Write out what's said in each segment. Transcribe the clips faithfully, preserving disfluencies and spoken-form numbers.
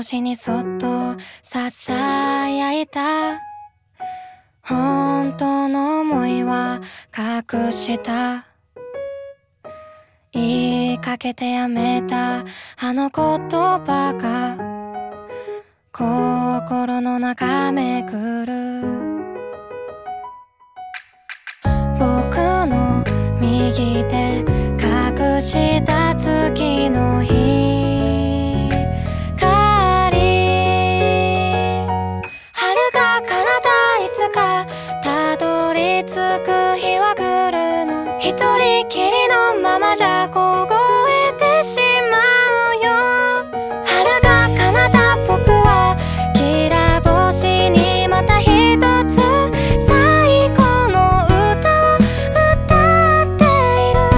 私にそっとささやいた本当の想いは隠した。言いかけてやめたあの言葉が心の中めくる。僕の右手隠した月の光、遥か彼方いつかたどり着く日は来るの。一人きりのままじゃ凍えてしまうよ。遥か彼方僕はきら星にまた一つ最高の歌を歌っている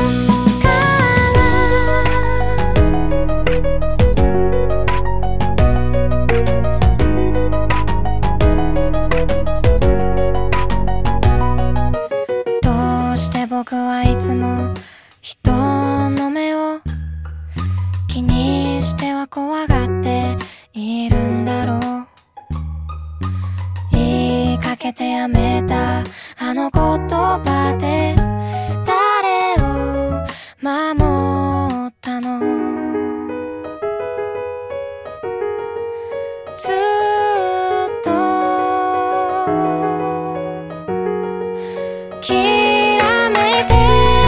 から。どうして僕はいつも人の目を気にしては怖がっているんだろう。言いかけてやめたあの言葉で誰を守ったの。ずっときらめいて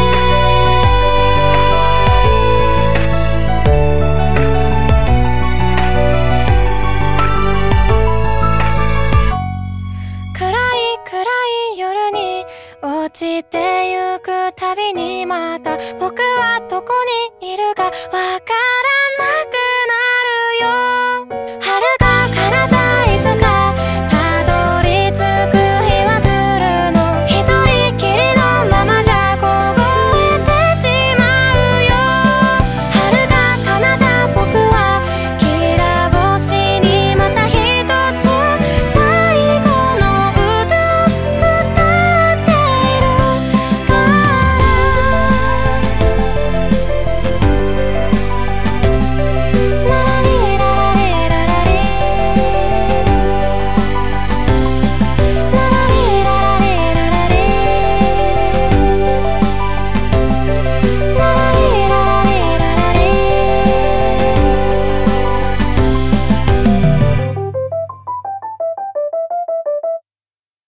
落ちてゆくたびにまた僕はどこにいるかわかる